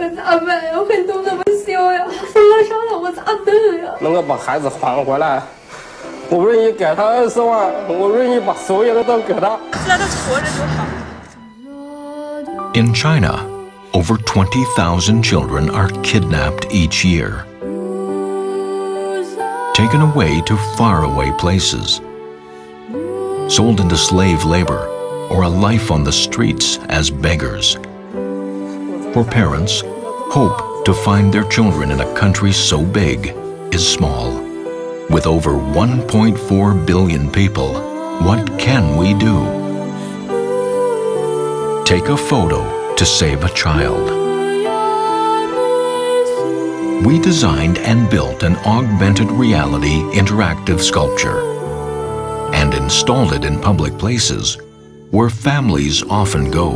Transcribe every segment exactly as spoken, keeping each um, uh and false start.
咋办呀？很多怎么修呀？封了伤了，我咋弄呀？ 能够把孩子还回来，我愿意给他二十万，我愿意把所有的都给他。 只要他活着就好。 In China, over twenty thousand children are kidnapped each year, taken away to faraway places, sold into slave labor, or a life on the streets as beggars. For parents, hope to find their children in a country so big is small. With over one point four billion people, what can we do? Take a photo to save a child. We designed and built an augmented reality interactive sculpture and installed it in public places where families often go.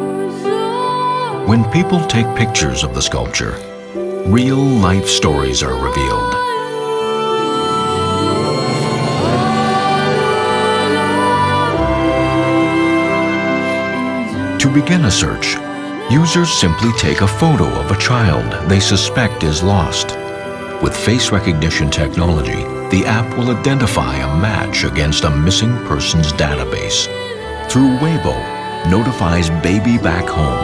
When people take pictures of the sculpture, real-life stories are revealed. To begin a search, users simply take a photo of a child they suspect is lost. With face recognition technology, the app will identify a match against a missing persons database. Through Weibo, notifies baby back home.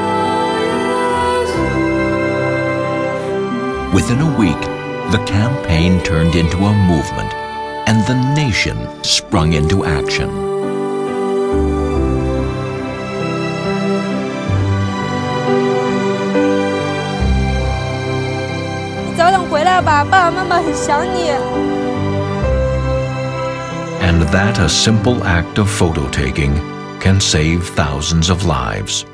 Within a week, the campaign turned into a movement, and the nation sprung into action. 早点回来吧，爸爸妈妈很想你。 And that a simple act of photo taking can save thousands of lives.